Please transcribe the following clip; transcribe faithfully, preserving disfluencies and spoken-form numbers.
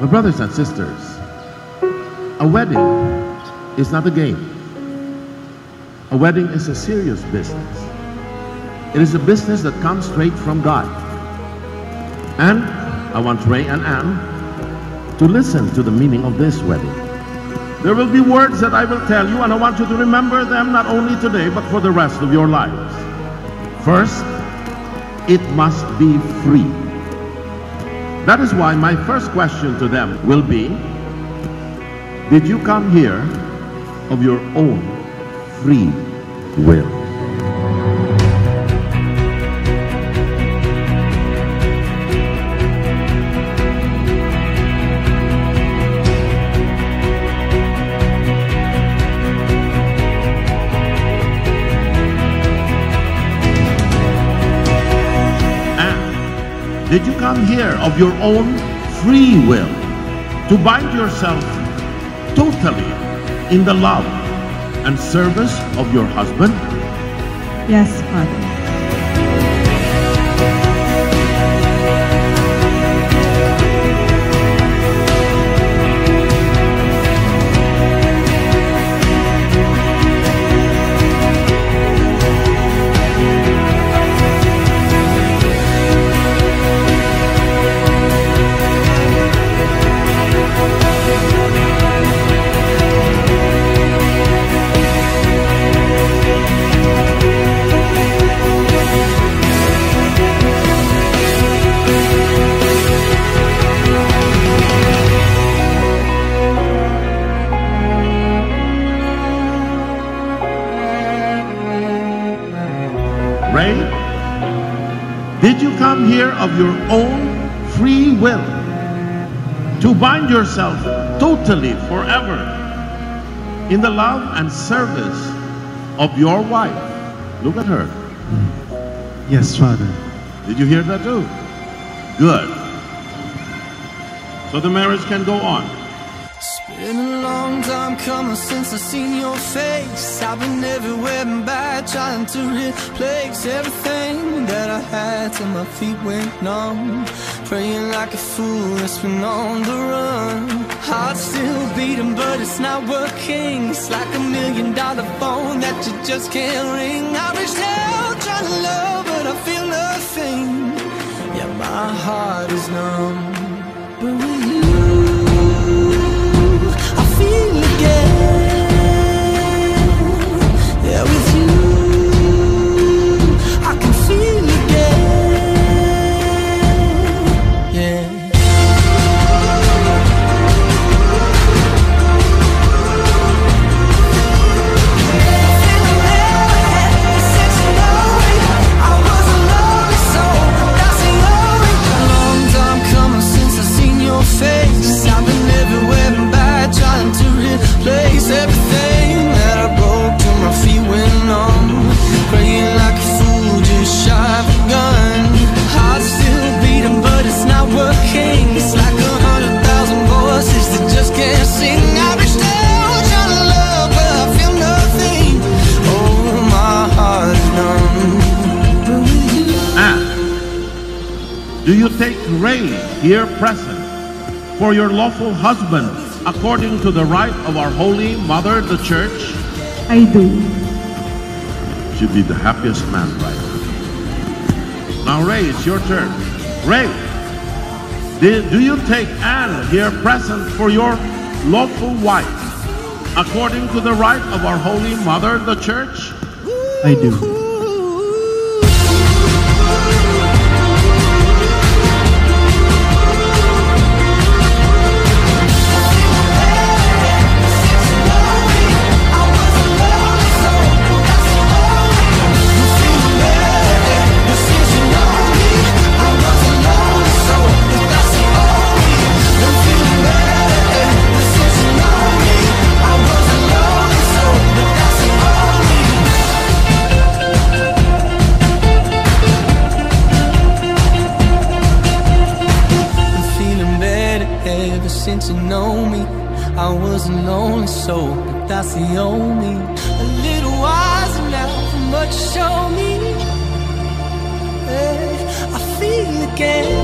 Brothers and sisters, a wedding is not a game. A wedding is a serious business. It is a business that comes straight from God. And I want Ray and Ann to listen to the meaning of this wedding. There will be words that I will tell you, and I want you to remember them not only today, but for the rest of your lives. First, it must be free. That is why my first question to them will be, did you come here of your own free will? Did you come here of your own free will to bind yourself totally in the love and service of your husband? Yes, Father. Ray, did you come here of your own free will to bind yourself totally forever in the love and service of your wife? Look at her. Yes, Father. Did you hear that too? Good. So the marriage can go on. It's been a long time coming since I seen your face. I've been everywhere and back, trying to replace everything that I had till my feet went numb. Praying like a fool that's been on the run. Heart's still beating but it's not working. It's like a million dollar phone that you just can't ring. I reached out trying to love but I feel nothing. Yeah, my heart is numb. But with you feel again. Yeah, with you I can feel again. Yeah. I was a lonely soul, that's the only. A long time coming since I seen your face. I've been everywhere and back, trying to replace everything that I broke till my feet went numb. Praying like a fool, just shy of a gun. Heart's still beating but it's not working. It's like a hundred thousand voices that just can't sing. I reached out trying to love but I feel nothing. Oh, my heart is numb. And do you take Ray here present for your lawful husband according to the right of our Holy Mother, the Church? I do. Should be the happiest man right now. Now, Ray, it's your turn. Ray, did, do you take Anne here present for your lawful wife according to the right of our Holy Mother, the Church? I do. Since you know me, I was a lonely soul, but that's the only. A little wiser now from what you showed me. Hey, I feel again.